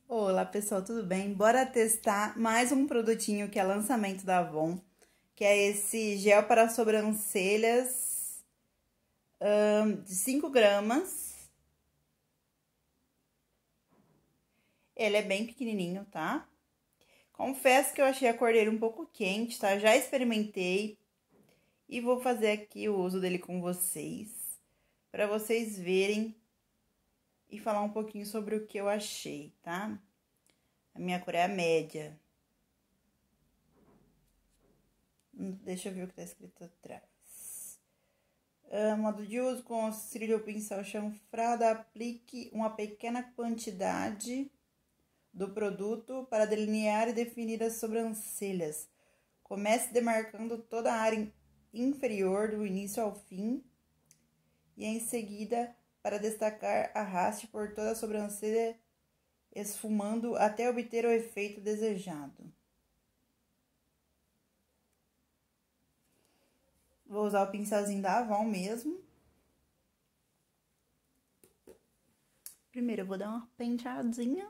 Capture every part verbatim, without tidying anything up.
Olá pessoal, tudo bem? Bora testar mais um produtinho que é lançamento da Avon, que é esse gel para sobrancelhas hum, de cinco gramas. Ele é bem pequenininho, tá? Confesso que eu achei a cor dele um pouco quente, tá? Já experimentei e vou fazer aqui o uso dele com vocês, para vocês verem e falar um pouquinho sobre o que eu achei, tá? A minha cor é a média. Deixa eu ver o que tá escrito atrás. Uh, modo de uso: com auxílio do pincel chanfrado, aplique uma pequena quantidade do produto para delinear e definir as sobrancelhas. Comece demarcando toda a área inferior do início ao fim e em seguida, para destacar, arraste por toda a sobrancelha, esfumando até obter o efeito desejado. Vou usar o pincelzinho da Avon mesmo. Primeiro eu vou dar uma penteadinha.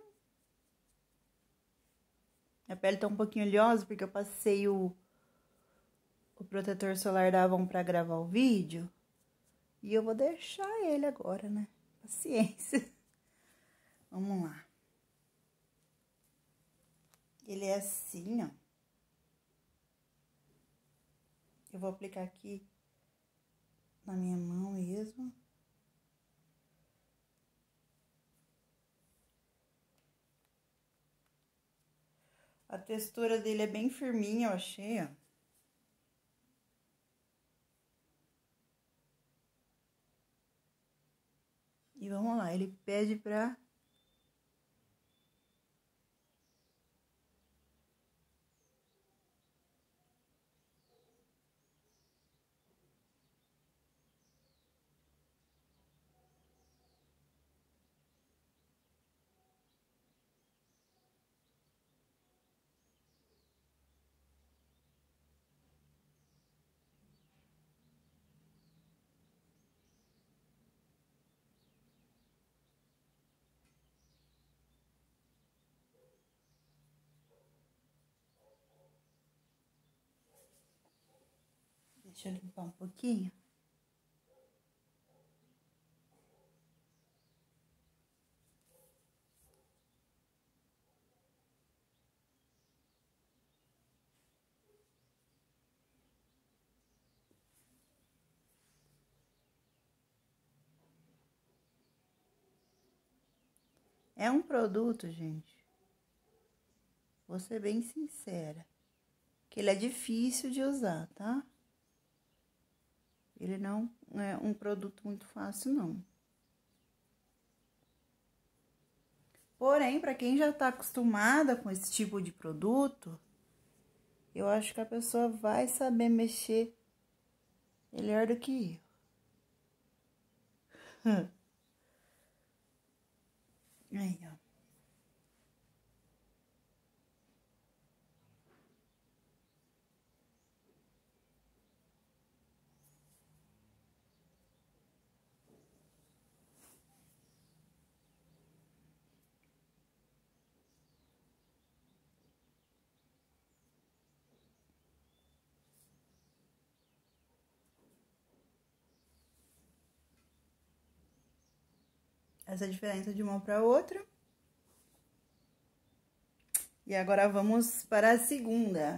Minha pele tá um pouquinho oleosa porque eu passei o, o protetor solar da Avon pra gravar o vídeo. E eu vou deixar ele agora, né? Paciência. Vamos lá. Ele é assim, ó. Eu vou aplicar aqui na minha mão mesmo. A textura dele é bem firminha, eu achei, ó. E vamos lá, ele pede pra... Deixa eu limpar um pouquinho. É um produto, gente, vou ser bem sincera, que ele é difícil de usar, tá? Ele não é um produto muito fácil, não. Porém, para quem já tá acostumada com esse tipo de produto, eu acho que a pessoa vai saber mexer melhor do que eu. Aí, ó. Essa é a diferença de uma para outra. E agora vamos para a segunda.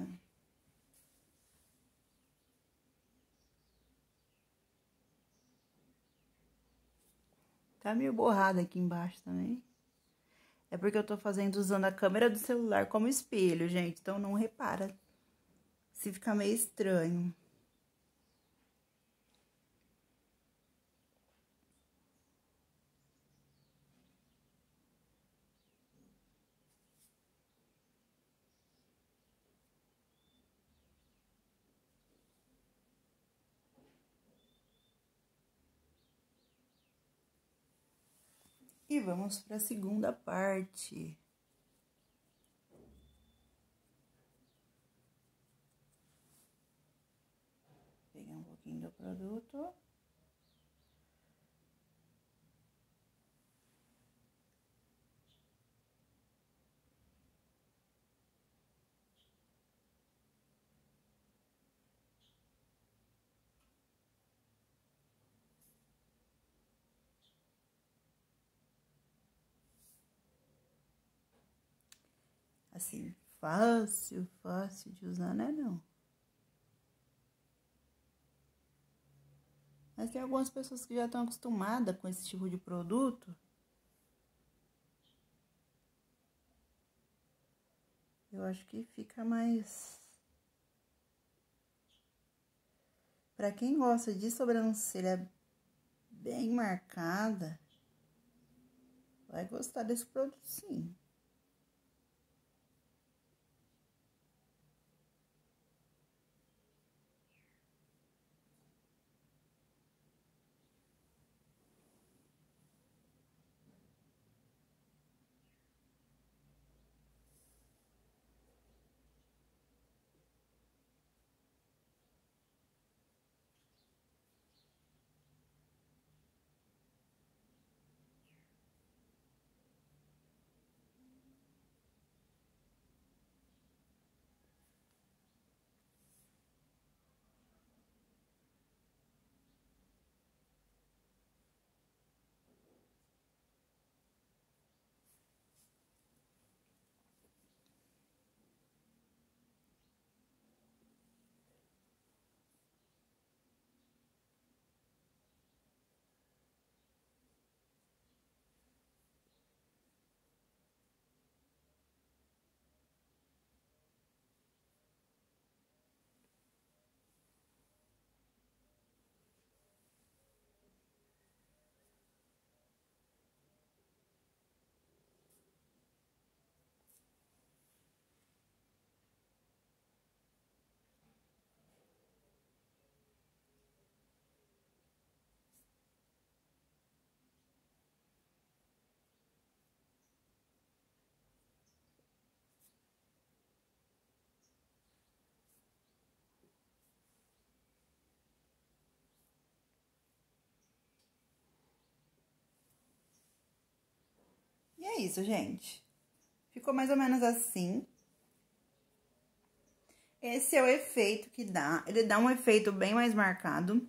Tá meio borrado aqui embaixo também. É porque eu tô fazendo usando a câmera do celular como espelho, gente. Então não repara se ficar meio estranho. E vamos para a segunda parte. Pegar um pouquinho do produto. assim, fácil, fácil de usar, né? Não. Mas tem algumas pessoas que já estão acostumadas com esse tipo de produto. Eu acho que fica mais... Pra quem gosta de sobrancelha bem marcada, vai gostar desse produto, sim. E é isso, gente. Ficou mais ou menos assim. Esse é o efeito que dá. Ele dá um efeito bem mais marcado.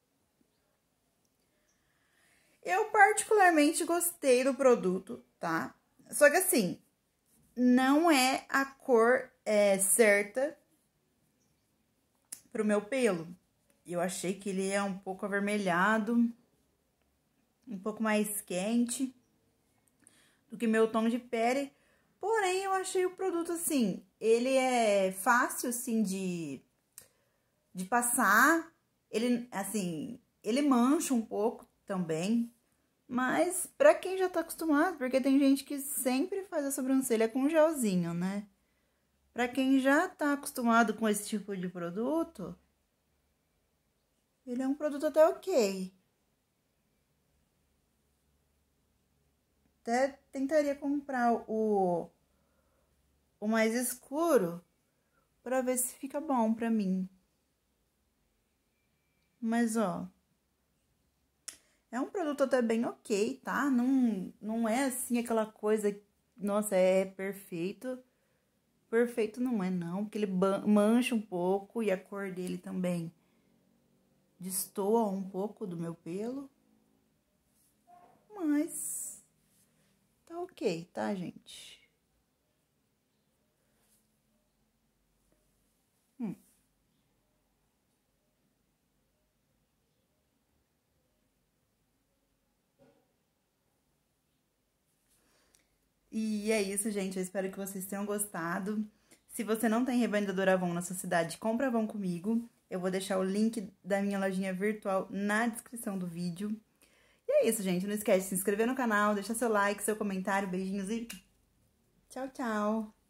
Eu particularmente gostei do produto, tá? Só que assim, não é a cor é, certa pro meu pelo. Eu achei que ele é um pouco avermelhado, um pouco mais quente do que meu tom de pele. Porém, eu achei o produto assim, ele é fácil assim de, de passar. Ele, assim, ele mancha um pouco também. Mas pra quem já tá acostumado, porque tem gente que sempre faz a sobrancelha com gelzinho, né? Pra quem já tá acostumado com esse tipo de produto, ele é um produto até ok. Até tentaria comprar o, o mais escuro pra ver se fica bom pra mim. Mas, ó, é um produto até bem ok, tá? Não, não é assim aquela coisa, nossa, é perfeito. Perfeito não é não, porque ele mancha um pouco e a cor dele também destoa um pouco do meu pelo. Mas tá ok, tá, gente? Hum. E é isso, gente. Eu espero que vocês tenham gostado. Se você não tem revendedor Avon na sua cidade, compra Avon comigo. Eu vou deixar o link da minha lojinha virtual na descrição do vídeo. E é isso, gente. Não esquece de se inscrever no canal, deixar seu like, seu comentário, beijinhos e tchau, tchau!